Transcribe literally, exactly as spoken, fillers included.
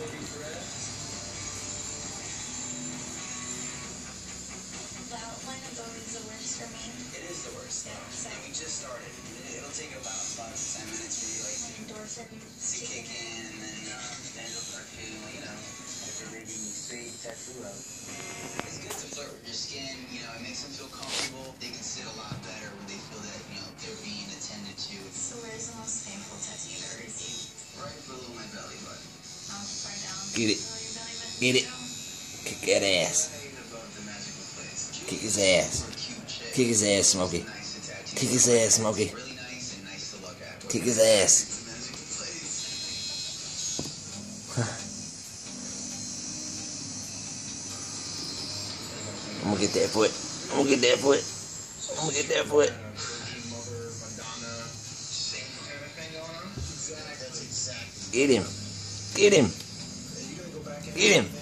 The outline is always the worst for me. It is the worst. Yeah, so. And we just started. It'll take about five to ten minutes for you, like, endorphins to kick in, and then uh, then it'll start feeling, you know, like they're making you straight tattoo out. It's good to flirt with your skin. You know, it makes them feel comfortable. They can sit a lot better when they feel that, you know, they're being attended to. So where's the most painful tattoo you've ever received? Right below my belly button. How far down? Get it. Below your belly button? Get it. Kick that ass. Kick his ass. Kick his ass, Smokey. Kick his ass, Smokey. Kick his ass. I'm gonna get that foot. I'm gonna get that foot. I'm gonna get that foot. Get him. Get him. Get him.